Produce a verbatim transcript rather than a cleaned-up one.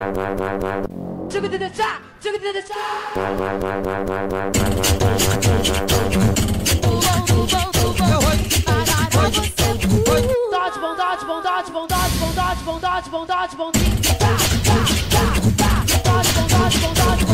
这个的的炸，这个的的炸。Dodge bom, dodge bom, dodge bom, dodge bom, dodge bom, dodge bom, dodge bom, dodge bom, dodge bom, dodge bom.